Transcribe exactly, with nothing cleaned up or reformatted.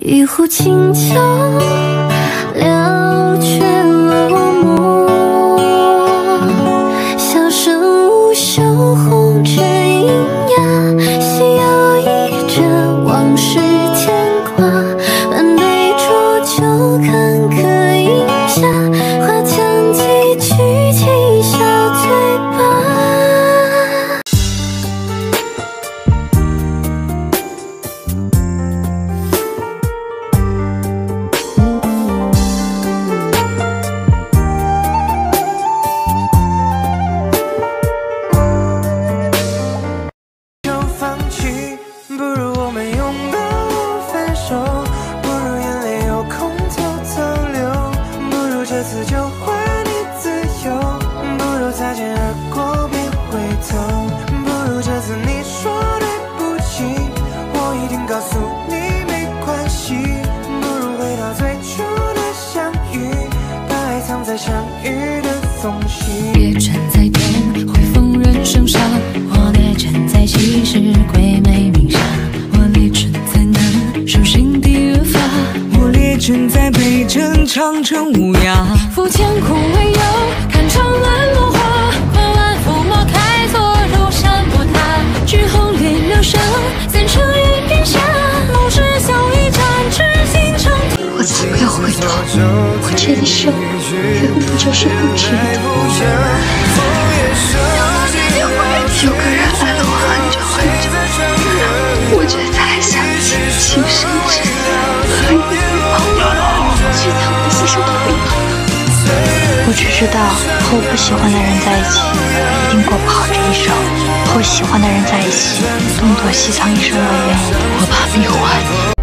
一壶清酒了却落寞，笑声无休，红尘喑哑，夕阳依着往事牵挂，半杯浊酒看客饮下，花腔几句轻笑嘴巴。 不如我们拥抱分手，不如眼泪有空就走流，不如这次就还你自由，不如擦肩而过别回头，不如这次你说对不起，我一定告诉你没关系，不如回到最初的相遇，把爱藏在相遇的缝隙。 别站在天会疯人生杀，我列阵在西施鬼魅明杀，我列阵在南守心底越发， 我列阵在北镇长城无涯， 抚千古未有，看长安落花，过万伏魔开错如山不塌，举红莲流声，三成云边下，路是笑一战，痴心成我才不要回头，我这里生原本就是不值得。有个人爱了我很久很久，我却才想起情深之恨与忘，去他们的牺牲腿吧。我只知道和我不喜欢的人在一起，一定过不好这一生；和我喜欢的人在一起，动作细藏一生的原因，我怕迷幻。